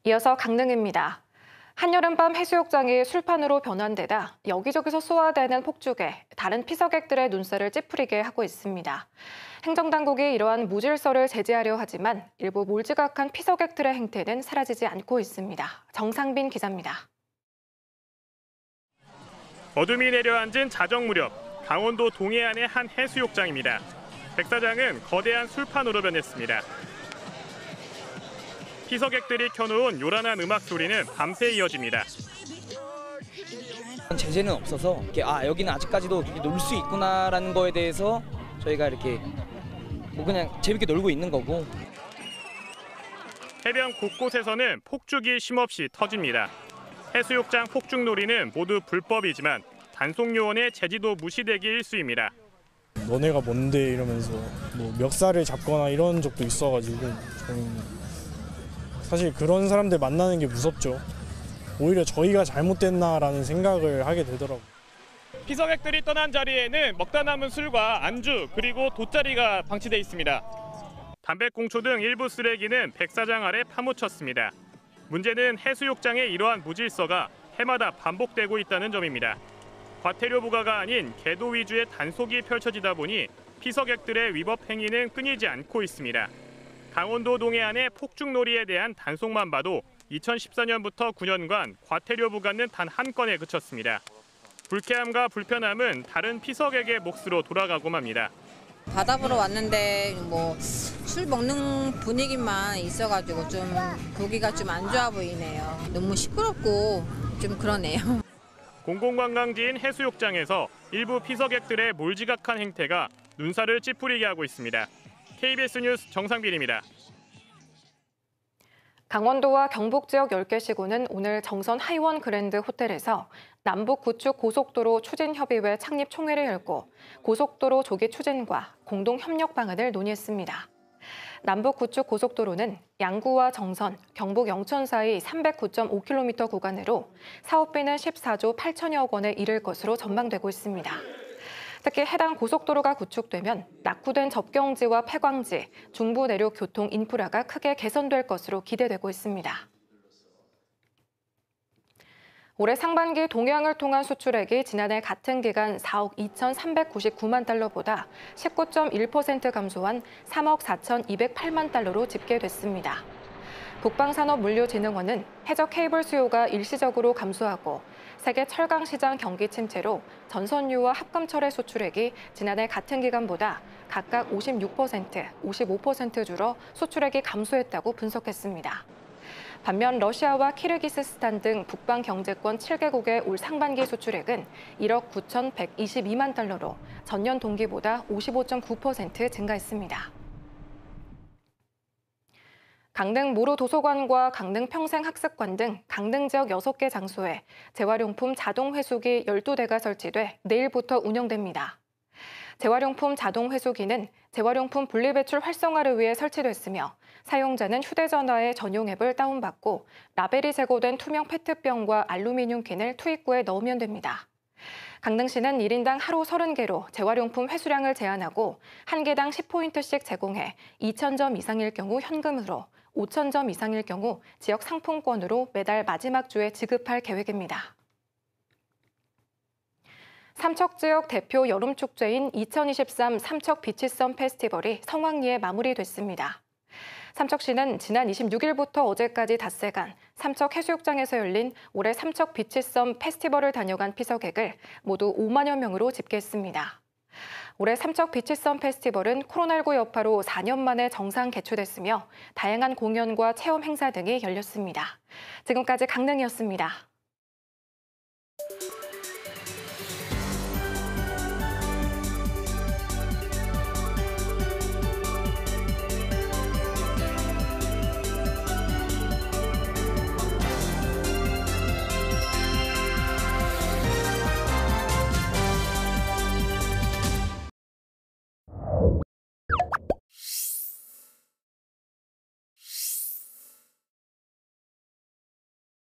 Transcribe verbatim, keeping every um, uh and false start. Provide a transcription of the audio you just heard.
이어서 강릉입니다. 한여름밤 해수욕장이 술판으로 변환되다 여기저기서 쏘아대는 폭죽에 다른 피서객들의 눈살을 찌푸리게 하고 있습니다. 행정당국이 이러한 무질서를 제재하려 하지만 일부 몰지각한 피서객들의 행태는 사라지지 않고 있습니다. 정상빈 기자입니다. 어둠이 내려앉은 자정 무렵, 강원도 동해안의 한 해수욕장입니다. 백사장은 거대한 술판으로 변했습니다. 피서객들이 켜놓은 요란한 음악 소리는 밤새 이어집니다. 제재는 없어서 이렇게 아 여기는 아직까지도 놀 수 있구나라는 거에 대해서 저희가 이렇게 뭐 그냥 재밌게 놀고 있는 거고. 해변 곳곳에서는 폭죽이 쉼없이 터집니다. 해수욕장 폭죽놀이는 모두 불법이지만 단속요원의 제지도 무시되기 일쑤입니다. 너네가 뭔데 이러면서 뭐 멱살을 잡거나 이런 적도 있어가지고 저는 사실 그런 사람들 만나는 게 무섭죠. 오히려 저희가 잘못됐나라는 생각을 하게 되더라고요. 피서객들이 떠난 자리에는 먹다 남은 술과 안주 그리고 돗자리가 방치돼 있습니다. 담배꽁초 등 일부 쓰레기는 백사장 아래 파묻혔습니다. 문제는 해수욕장의 이러한 무질서가 해마다 반복되고 있다는 점입니다. 과태료 부과가 아닌 계도 위주의 단속이 펼쳐지다 보니 피서객들의 위법 행위는 끊이지 않고 있습니다. 강원도 동해안의 폭죽놀이에 대한 단속만 봐도 이천십사 년부터 구 년간 과태료 부과는 단 한 건에 그쳤습니다. 불쾌함과 불편함은 다른 피서객의 몫으로 돌아가고 맙니다. 바다 보러 왔는데 뭐 술 먹는 분위기만 있어가지고 좀 보기가 좀 안 좋아 보이네요. 너무 시끄럽고 좀 그러네요. 공공관광지인 해수욕장에서 일부 피서객들의 몰지각한 행태가 눈살을 찌푸리게 하고 있습니다. 케이비에스 뉴스 정상빈입니다. 강원도와 경북 지역 열 개 시군은 오늘 정선 하이원 그랜드 호텔에서 남북 구축 고속도로 추진협의회 창립 총회를 열고 고속도로 조기 추진과 공동 협력 방안을 논의했습니다. 남북 구축 고속도로는 양구와 정선, 경북 영천 사이 삼백구 점 오 킬로미터 구간으로 사업비는 십사조 팔천여억 원에 이를 것으로 전망되고 있습니다. 특히 해당 고속도로가 구축되면 낙후된 접경지와 폐광지, 중부 내륙 교통 인프라가 크게 개선될 것으로 기대되고 있습니다. 올해 상반기 동해안을 통한 수출액이 지난해 같은 기간 사억 이천삼백구십구만 달러보다 십구 점 일 퍼센트 감소한 삼억 사천이백팔만 달러로 집계됐습니다. 국방산업물류진흥원은 해적 케이블 수요가 일시적으로 감소하고 세계 철강 시장 경기 침체로 전선유와 합금철의 수출액이 지난해 같은 기간보다 각각 오십육 퍼센트, 오십오 퍼센트 줄어 수출액이 감소했다고 분석했습니다. 반면 러시아와 키르기스스탄 등 북방 경제권 칠 개국의 올 상반기 수출액은 일억 구천백이십이만 달러로 전년 동기보다 오십오 점 구 퍼센트 증가했습니다. 강릉 모로도서관과 강릉 평생학습관 등 강릉 지역 여섯 개 장소에 재활용품 자동 회수기 열두 대가 설치돼 내일부터 운영됩니다. 재활용품 자동 회수기는 재활용품 분리배출 활성화를 위해 설치됐으며 사용자는 휴대전화에 전용 앱을 다운받고 라벨이 제거된 투명 페트병과 알루미늄 캔을 투입구에 넣으면 됩니다. 강릉시는 일 인당 하루 서른 개로 재활용품 회수량을 제한하고 한 개당 십 포인트씩 제공해 이천 점 이상일 경우 현금으로, 오천 점 이상일 경우 지역 상품권으로 매달 마지막 주에 지급할 계획입니다. 삼척 지역 대표 여름축제인 이천이십삼 삼척 비치섬 페스티벌이 성황리에 마무리됐습니다. 삼척시는 지난 이십육일부터 어제까지 닷새간 삼척 해수욕장에서 열린 올해 삼척 비치섬 페스티벌을 다녀간 피서객을 모두 오만여 명으로 집계했습니다. 올해 삼척 비치섬 페스티벌은 코로나십구 여파로 사 년 만에 정상 개최됐으며 다양한 공연과 체험 행사 등이 열렸습니다. 지금까지 강릉이었습니다.